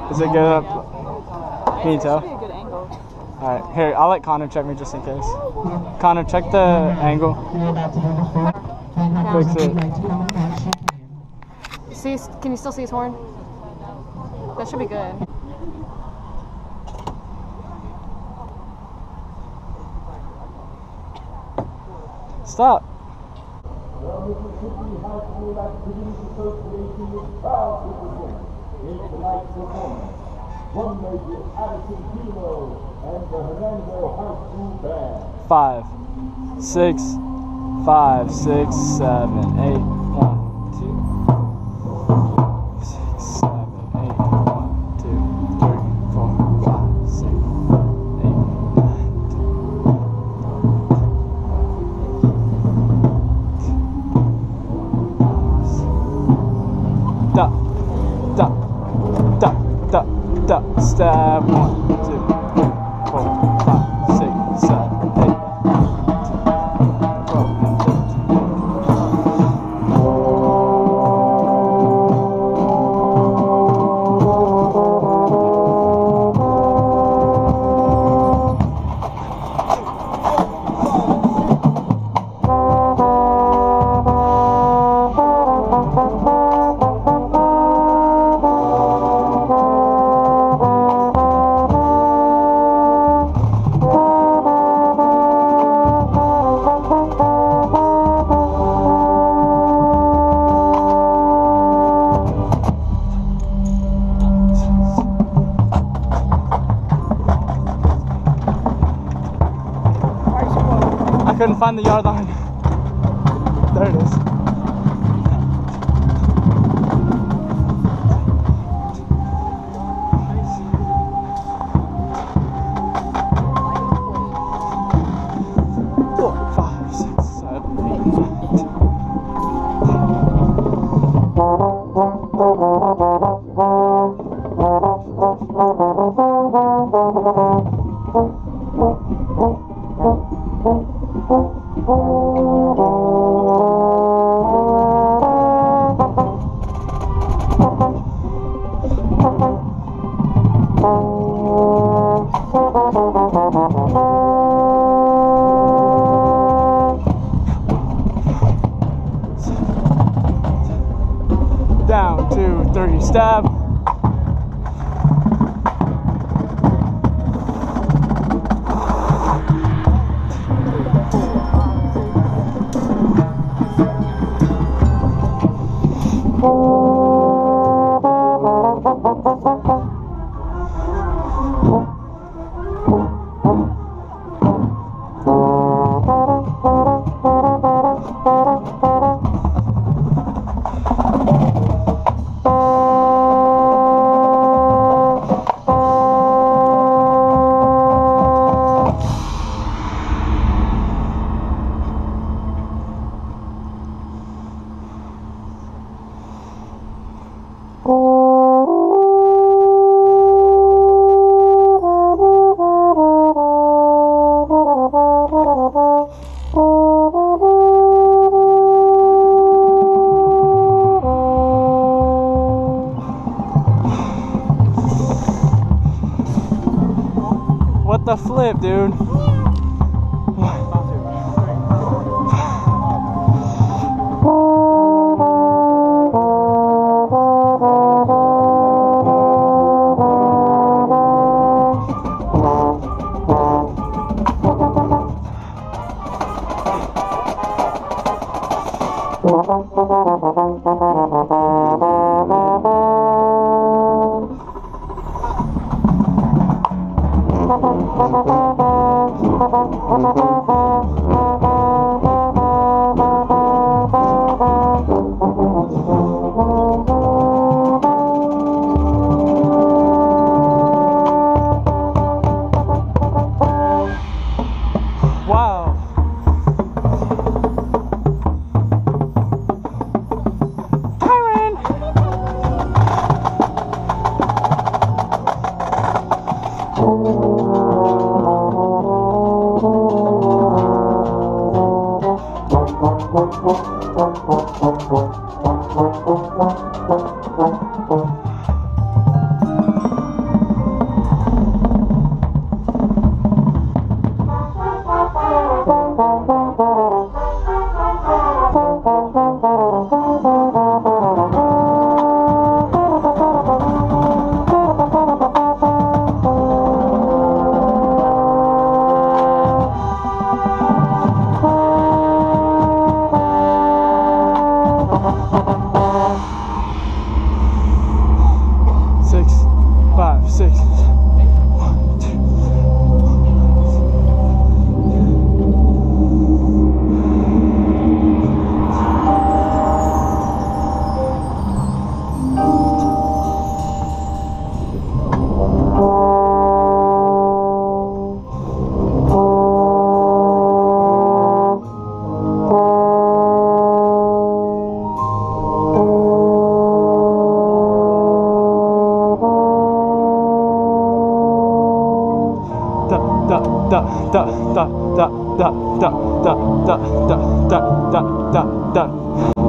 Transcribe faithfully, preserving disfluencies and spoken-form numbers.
Is it good up? Can you tell? That should be a good angle. Alright, here, I'll let Connor check me just in case. Connor, check the angle. Fix it. See, can you still see his horn? That should be good. Stop. Five, six, five, six, seven, eight, one, two, six, seven, eight, one, two, three, four, five, six, eight, nine, da, da, da, da, da, step one, two, three, four, five, six, seven, eight, twelve, and thirteen. I couldn't find the yard line. There it is. Four, five, six, seven, eight, down, two, three, stab. What the flip, dude? Wow. Tyron. da, da, da, da, da, da, da, da, da, da, da, da.